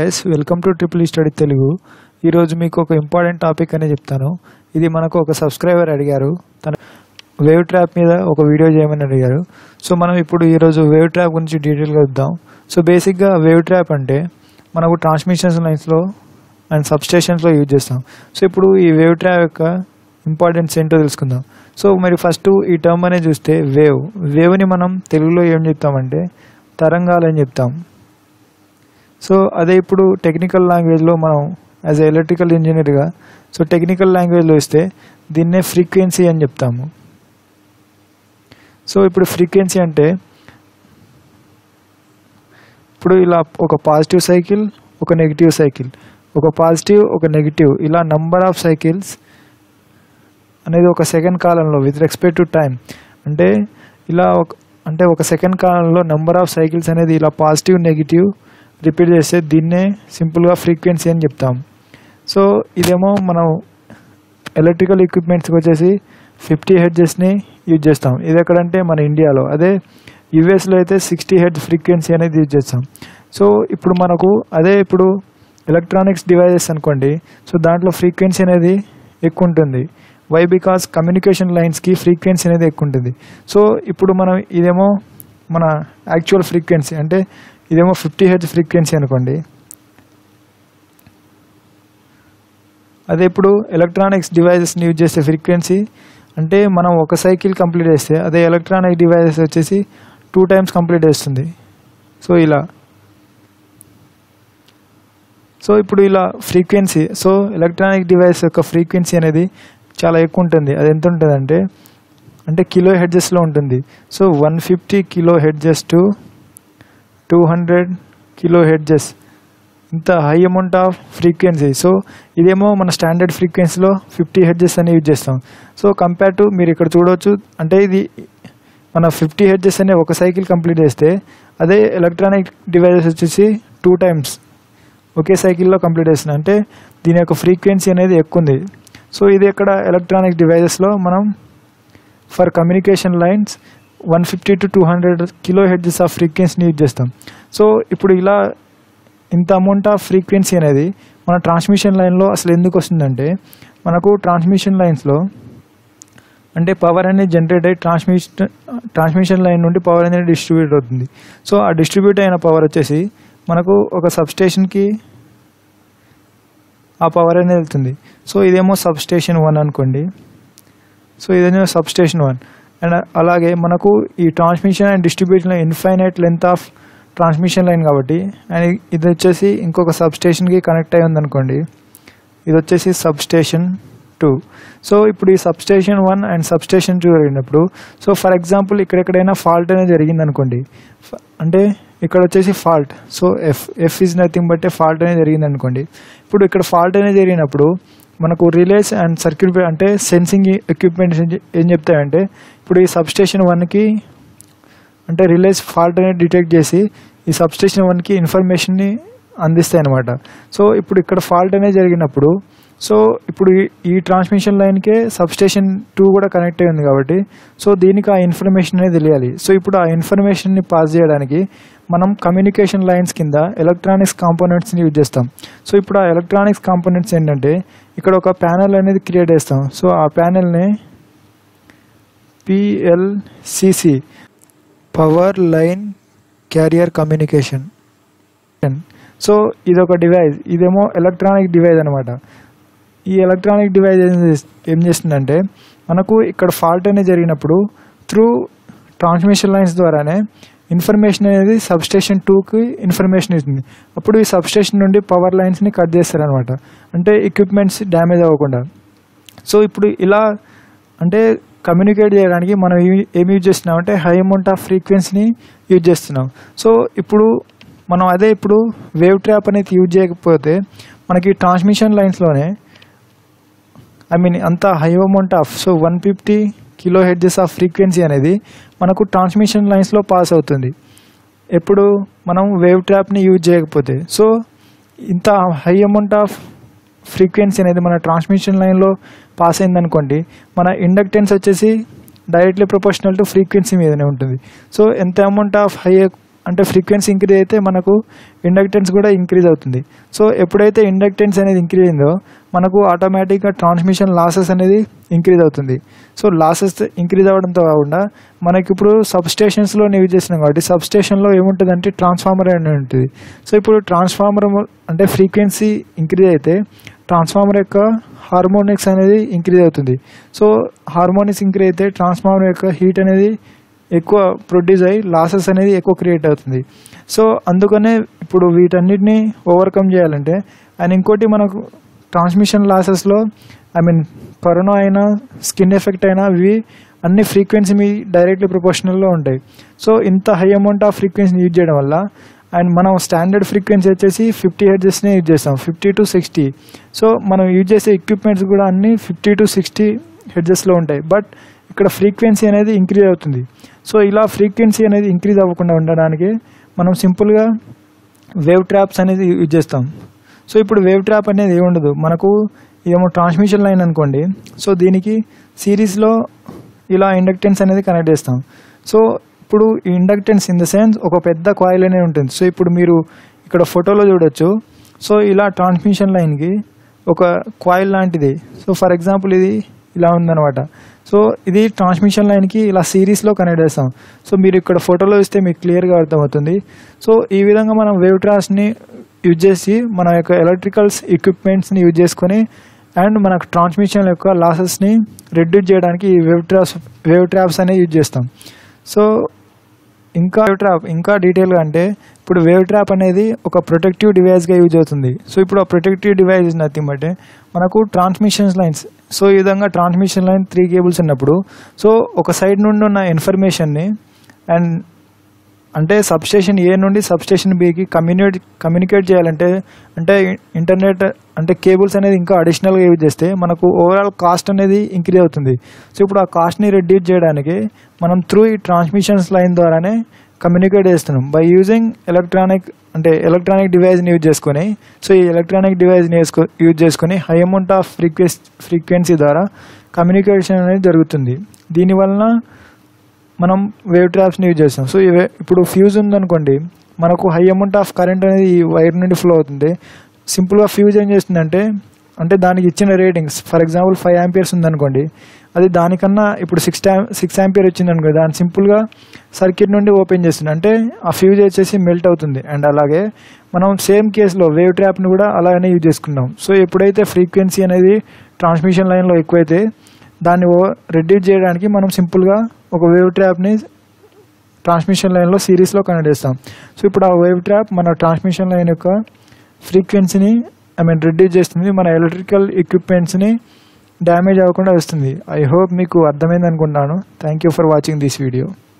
Guys, welcome to triple E study Telugu. ఈరోజు మీకు ఒక ఇంపార్టెంట్ టాపిక్ అనే చెప్తాను. ఇది మనకు ఒక సబ్స్క్రైబర్ అడిగారు, తన వేవ్ ట్రాప్ మీద ఒక వీడియో చేయమని అడిగారు. సో మనం ఇప్పుడు ఈరోజు వేవ్ ట్రాప్ గురించి డీటెయిల్గా చూద్దాం. సో బేసిక్గా వేవ్ ట్రాప్ అంటే మనకు ట్రాన్స్మిషన్ లైన్స్లో అండ్ సబ్స్టేషన్స్లో యూజ్ చేస్తాం. సో ఇప్పుడు ఈ వేవ్ ట్రాప్ యొక్క ఇంపార్టెన్స్ ఏంటో తెలుసుకుందాం. సో మరి ఫస్ట్ ఈ టర్మ్ అనేది చూస్తే వేవ్ని మనం తెలుగులో ఏం చెప్తామంటే తరంగాలు అని చెప్తాం. సో అదే ఇప్పుడు టెక్నికల్ లాంగ్వేజ్లో మనం యాజ్ ఎ ఎలక్ట్రికల్ ఇంజనీర్గా సో టెక్నికల్ లాంగ్వేజ్లో ఇస్తే దీన్నే ఫ్రీక్వెన్సీ అని చెప్తాము. సో ఇప్పుడు ఫ్రీక్వెన్సీ అంటే ఇప్పుడు ఇలా ఒక పాజిటివ్ సైకిల్, ఒక నెగిటివ్ సైకిల్, ఒక పాజిటివ్ ఒక నెగిటివ్, ఇలా నంబర్ ఆఫ్ సైకిల్స్ అనేది ఒక సెకండ్ కాలంలో విత్ రెస్పెక్ట్ టు టైం అంటే ఇలా ఒక సెకండ్ కాలంలో నంబర్ ఆఫ్ సైకిల్స్ అనేది ఇలా పాజిటివ్ నెగిటివ్ రిపీట్ చేస్తే దీన్నే సింపుల్గా ఫ్రీక్వెన్సీ అని చెప్తాం. సో ఇదేమో మనం ఎలక్ట్రికల్ ఎక్విప్మెంట్స్కి వచ్చేసి 50 హెర్ట్జ్ని యూజ్ చేస్తాం. ఇది ఎక్కడంటే మన ఇండియాలో, అదే యూఎస్లో అయితే 60 హెర్ట్జ్ ఫ్రీక్వెన్సీ అనేది యూజ్ చేస్తాం. సో ఇప్పుడు మనకు అదే ఇప్పుడు ఎలక్ట్రానిక్స్ డివైజెస్ అనుకోండి, సో దాంట్లో ఫ్రీక్వెన్సీ అనేది ఎక్కువ ఉంటుంది. వై? బికాస్ కమ్యూనికేషన్ లైన్స్కి ఫ్రీక్వెన్సీ అనేది ఎక్కువ ఉంటుంది. సో ఇప్పుడు మనం ఇదేమో మన యాక్చువల్ ఫ్రీక్వెన్సీ అంటే ఇదేమో 50 హెర్ట్జ్ ఫ్రీక్వెన్సీ అనుకోండి. అదే ఇప్పుడు ఎలక్ట్రానిక్స్ డివైజెస్ని యూజ్ చేసే ఫ్రీక్వెన్సీ అంటే మనం ఒక సైకిల్ కంప్లీట్ చేస్తే అదే ఎలక్ట్రానిక్ డివైజెస్ వచ్చేసి 2 టైమ్స్ కంప్లీట్ చేస్తుంది. సో ఇలా ఇప్పుడు ఇలా ఫ్రీక్వెన్సీ, సో ఎలక్ట్రానిక్ డివైస్ యొక్క ఫ్రీక్వెన్సీ అనేది చాలా ఎక్కువ ఉంటుంది. అది ఎంత ఉంటుంది అంటే కిలో హెర్ట్జెస్లో ఉంటుంది. So 150 kilohertz to 200 kilohertz, ఇంత high amount of frequency. So ఇదేమో మన స్టాండర్డ్ ఫ్రీక్వెన్సీలో 50 హెర్ట్జెస్ అని యూజ్ చేస్తాం. సో కంపేర్ టు మీరు ఇక్కడ చూడవచ్చు, అంటే ఇది మన 50 హెర్ట్జెస్ అనే ఒక సైకిల్ కంప్లీట్ చేస్తే అదే ఎలక్ట్రానిక్ డివైజెస్ వచ్చేసి 2 టైమ్స్ ఒకే సైకిల్లో కంప్లీట్ చేస్తున్నాం. అంటే దీని యొక్క ఫ్రీక్వెన్సీ అనేది ఎక్కువ ఉంది. సో ఇది ఇక్కడ ఎలక్ట్రానిక్ డివైజెస్లో మనం for communication lines 150 to 200 kilohertz of ఫ్రీక్వెన్సీని యూజ్ చేస్తాం. సో ఇప్పుడు ఇలా ఇంత అమౌంట్ ఆఫ్ ఫ్రీక్వెన్సీ అనేది మన ట్రాన్స్మిషన్ లైన్లో అసలు ఎందుకు వస్తుందంటే, మనకు ట్రాన్స్మిషన్ లైన్స్లో అంటే పవర్ అనేది జనరేట్ అయ్యి ట్రాన్స్మిషన్ లైన్ నుండి పవర్ అనేది డిస్ట్రిబ్యూట్ అవుతుంది. సో ఆ డిస్ట్రిబ్యూట్ అయిన పవర్ వచ్చేసి మనకు ఒక సబ్స్టేషన్కి ఆ పవర్ అనేది వెళ్తుంది. సో ఇదేమో సబ్స్టేషన్ 1 అనుకోండి. సో ఇదేమో సబ్స్టేషన్ 1. అండ్ అలాగే మనకు ఈ transmission and distribution infinite length of transmission line కాబట్టి, అండ్ ఇది వచ్చేసి ఇంకొక సబ్స్టేషన్కి కనెక్ట్ అయ్యి ఉందనుకోండి, ఇది వచ్చేసి సబ్స్టేషన్ 2. సో ఇప్పుడు ఈ సబ్స్టేషన్ 1 అండ్ సబ్స్టేషన్ 2 జరిగినప్పుడు, సో ఫర్ ఎగ్జాంపుల్ ఇక్కడెక్కడైనా ఫాల్ట్ అనేది జరిగింది అనుకోండి, అంటే ఇక్కడ వచ్చేసి fault, so F is nothing but fault అనేది జరిగింది అనుకోండి. ఇప్పుడు ఇక్కడ ఫాల్ట్ అనేది జరిగినప్పుడు మనకు రిలేస్ అండ్ సర్క్యూట్ అంటే సెన్సింగ్ ఎక్విప్మెంట్స్ ఏం చెప్తాయంటే, ఇప్పుడు ఈ సబ్స్టేషన్ 1కి అంటే రిలేస్ ఫాల్ట్ అనేది డిటెక్ట్ చేసి ఈ సబ్స్టేషన్ 1కి ఇన్ఫర్మేషన్ని అందిస్తాయి అన్నమాట. సో ఇప్పుడు ఇక్కడ ఫాల్ట్ అనేది జరిగినప్పుడు, సో ఇప్పుడు ఈ ట్రాన్స్మిషన్ లైన్కే సబ్స్టేషన్ 2 కూడా కనెక్ట్ అయి ఉంది కాబట్టి, సో దీనికి ఆ ఇన్ఫర్మేషన్ అనేది తెలియాలి. సో ఇప్పుడు ఆ ఇన్ఫర్మేషన్ని పాస్ చేయడానికి మనం కమ్యూనికేషన్ లైన్స్ కింద ఎలక్ట్రానిక్స్ కాంపోనెంట్స్ని యూజ్ చేస్తాం. సో ఇప్పుడు ఆ ఎలక్ట్రానిక్స్ కాంపోనెంట్స్ ఏంటంటే ఇక్కడ ఒక ప్యానెల్ అనేది క్రియేట్ చేస్తాం. సో ఆ ప్యానెల్ని PLCC, power line carrier communication. So ఇదొక డివైస్, ఇదేమో ఎలక్ట్రానిక్ డివైస్ అనమాట. ఈ ఎలక్ట్రానిక్ డివైస్ ఏం చేస్తుందంటే మనకు ఇక్కడ ఫాల్ట్ అనేది జరిగినప్పుడు త్రూ ట్రాన్స్మిషన్ లైన్స్ ద్వారానే ఇన్ఫర్మేషన్ అనేది సబ్స్టేషన్ 2కి ఇన్ఫర్మేషన్ ఇస్తుంది. అప్పుడు ఈ సబ్స్టేషన్ నుండి పవర్ లైన్స్ని కట్ చేస్తారనమాట, అంటే ఎక్విప్మెంట్స్ డ్యామేజ్ అవ్వకుండా. సో ఇప్పుడు ఇలా అంటే కమ్యూనికేట్ చేయడానికి మనం ఏం యూజ్ చేస్తున్నాం అంటే హై అమౌంట్ ఆఫ్ ఫ్రీక్వెన్సీని యూజ్ చేస్తున్నాం. సో ఇప్పుడు మనం అదే ఇప్పుడు వేవ్ ట్రాప్ అనేది యూజ్ చేయకపోతే మనకి ట్రాన్స్మిషన్ లైన్స్లోనే అంత high amount of 150 kilohertz of frequency అనేది మనకు ట్రాన్స్మిషన్ లైన్స్లో పాస్ అవుతుంది ఎప్పుడు మనం వేవ్ ట్రాప్ని యూజ్ చేయకపోతే. సో ఇంత హై అమౌంట్ ఆఫ్ ఫ్రీక్వెన్సీ అనేది మన ట్రాన్స్మిషన్ లైన్లో పాస్ అయిందనుకోండి, మన ఇండక్టెన్స్ వచ్చేసి డైరెక్ట్లీ ప్రపోర్షనల్ టు ఫ్రీక్వెన్సీ మీదనే ఉంటుంది. సో ఎంత అమౌంట్ ఆఫ్ హై అంటే ఫ్రీక్వెన్సీ ఇంక్రీజ్ అయితే మనకు ఇండక్టెన్స్ కూడా ఇంక్రీజ్ అవుతుంది. సో ఎప్పుడైతే ఇండక్టెన్స్ అనేది ఇంక్రీజ్ అయిందో మనకు ఆటోమేటిక్గా ట్రాన్స్మిషన్ లాసెస్ అనేది ఇంక్రీజ్ అవుతుంది. సో లాసెస్ ఇంక్రీజ్ అవ్వడంతో కాకుండా మనకి ఇప్పుడు సబ్స్టేషన్స్లో యూజ్ చేస్తున్నాం కాబట్టి సబ్స్టేషన్లో ఏముంటుందంటే ట్రాన్స్ఫార్మర్ అనేది ఉంటుంది. సో ఇప్పుడు ట్రాన్స్ఫార్మర్ అంటే ఫ్రీక్వెన్సీ ఇంక్రీజ్ అయితే ట్రాన్స్ఫార్మర్ యొక్క హార్మోనిక్స్ అనేది ఇంక్రీజ్ అవుతుంది. సో హార్మోనిక్స్ ఇంక్రీజ్ అయితే ట్రాన్స్ఫార్మర్ యొక్క హీట్ అనేది ఎక్కువ ప్రొడ్యూస్ అయ్యి లాసెస్ అనేది ఎక్కువ క్రియేట్ అవుతుంది. సో అందుకనే ఇప్పుడు వీటన్నిటిని ఓవర్కమ్ చేయాలంటే అండ్ ఇంకోటి మనకు ట్రాన్స్మిషన్ లాసెస్లో కరోనా అయినా స్కిన్ ఎఫెక్ట్ అయినా ఇవి అన్ని ఫ్రీక్వెన్సీ మీ డైరెక్ట్లీ ప్రొపోర్షనల్లో ఉంటాయి. సో ఇంత హై అమౌంట్ ఆఫ్ ఫ్రీక్వెన్సీని యూజ్ చేయడం వల్ల అండ్ మనం స్టాండర్డ్ ఫ్రీక్వెన్సీ వచ్చేసి 50 హెర్ట్జ్నే యూజ్ చేస్తాం, 50 to 60. సో మనం యూజ్ చేసే ఎక్విప్మెంట్స్ కూడా అన్ని 50 to 60 హెర్ట్జ్లో ఉంటాయి. బట్ ఇక్కడ ఫ్రీక్వెన్సీ అనేది ఇంక్రీజ్ అవుతుంది. సో ఇలా ఫ్రీక్వెన్సీ అనేది ఇంక్రీజ్ అవ్వకుండా ఉండడానికి మనం సింపుల్గా వేవ్ ట్రాప్స్ అనేది యూజ్ చేస్తాం. సో ఇప్పుడు వేవ్ ట్రాప్ అనేది ఏముండదు, మనకు ఏమో ట్రాన్స్మిషన్ లైన్ అనుకోండి. సో దీనికి సిరీస్లో ఇలా ఇండక్టెన్స్ అనేది కనెక్ట్ చేస్తాం. సో ఇప్పుడు ఈ ఇండక్టెన్స్ ఇన్ ద సెన్స్ ఒక పెద్ద కాయిల్ అనేది ఉంటుంది. సో ఇప్పుడు మీరు ఇక్కడ ఫోటోలో చూడొచ్చు. సో ఇలా ట్రాన్స్మిషన్ లైన్కి ఒక కాయిల్ లాంటిది. సో ఫర్ ఎగ్జాంపుల్ ఇది ఇలా ఉందన్నమాట. సో ఇది ట్రాన్స్మిషన్ లైన్కి ఇలా సిరీస్లో కనెక్ట్ చేస్తాం. సో మీరు ఇక్కడ ఫోటోలో ఇస్తే మీకు క్లియర్గా అర్థమవుతుంది. సో ఈ విధంగా మనం వేవ్ ట్రాప్స్ని యూజ్ చేసి మన యొక్క ఎలక్ట్రికల్స్ ఎక్విప్మెంట్స్ని యూజ్ చేసుకొని అండ్ మనకు ట్రాన్స్మిషన్ యొక్క లాసెస్ని రెడ్యూస్ చేయడానికి ఈ వేవ్ ట్రాప్స్ అనేవి యూజ్ చేస్తాం. సో ఇంకా డీటెయిల్గా అంటే ఇప్పుడు వేవ్ ట్రాప్ అనేది ఒక ప్రొటెక్టివ్ డివైస్గా యూజ్ అవుతుంది. సో ఇప్పుడు ఆ protective device is nothing but మనకు ట్రాన్స్మిషన్ లైన్స్. సో ఈ విధంగా ట్రాన్స్మిషన్ లైన్ 3 కేబుల్స్ ఉన్నప్పుడు సో ఒక సైడ్ నుండి ఉన్న ఇన్ఫర్మేషన్ని అండ్ అంటే సబ్స్టేషన్ ఏ నుండి సబ్స్టేషన్ బికి కమ్యూనికేట్ చేయాలంటే అంటే ఇంటర్నెట్ అంటే కేబుల్స్ అనేది ఇంకా అడిషనల్గా యూజ్ చేస్తే మనకు ఓవరాల్ కాస్ట్ అనేది ఇంక్రీజ్ అవుతుంది. సో ఇప్పుడు ఆ కాస్ట్ని రెడ్యూస్ చేయడానికి మనం త్రూ ఈ ట్రాన్స్మిషన్స్ లైన్ ద్వారానే కమ్యూనికేట్ చేస్తున్నాం బై యూజింగ్ ఎలక్ట్రానిక్ డివైస్ని యూజ్ చేసుకొని. సో ఈ ఎలక్ట్రానిక్ డివైస్ని యూజ్ చేసుకొని హై అమౌంట్ ఆఫ్ ఫ్రీక్వెన్సీ ద్వారా కమ్యూనికేషన్ అనేది జరుగుతుంది. దీనివలన మనం వేవ్ ట్రాప్స్ని యూజ్ చేస్తాం. సో ఇప్పుడు ఫ్యూజ్ ఉందనుకోండి, మనకు హై అమౌంట్ ఆఫ్ కరెంట్ అనేది ఈ వైర్ నుండి ఫ్లో అవుతుంది. సింపుల్గా ఫ్యూజ్ ఏం చేస్తుందంటే అంటే దానికి ఇచ్చిన రేటింగ్స్ ఫర్ ఎగ్జాంపుల్ 5 ఆంపియర్స్ ఉందనుకోండి, అది దానికన్నా ఇప్పుడు 6 ఆంపియర్ వచ్చింది అనుకోండి, దాన్ని సింపుల్గా సర్క్యూట్ నుండి ఓపెన్ చేస్తుంది. అంటే ఆ ఫ్యూజ్ వచ్చేసి మెల్ట్ అవుతుంది. అండ్ అలాగే మనం సేమ్ కేసులో వేవ్ ట్రాప్ని కూడా అలాగనే యూజ్ చేసుకున్నాం. సో ఎప్పుడైతే ఫ్రీక్వెన్సీ అనేది ట్రాన్స్మిషన్ లైన్లో ఎక్కువైతే దాన్ని రెడ్యూస్ చేయడానికి మనం సింపుల్గా ఒక వేవ్ ట్రాప్ని ట్రాన్స్మిషన్ లైన్లో సిరీస్లో కనెక్ట్ చేస్తాం. సో ఇప్పుడు ఆ వేవ్ ట్రాప్ మన ట్రాన్స్మిషన్ లైన్ యొక్క ఫ్రీక్వెన్సీని రెడ్యూస్ చేస్తుంది, మన ఎలక్ట్రికల్ ఎక్విప్మెంట్స్ని డ్యామేజ్ అవ్వకుండా వస్తుంది. ఐ హోప్ మీకు అర్థమైంది అనుకుంటున్నాను. Thank you for watching this video.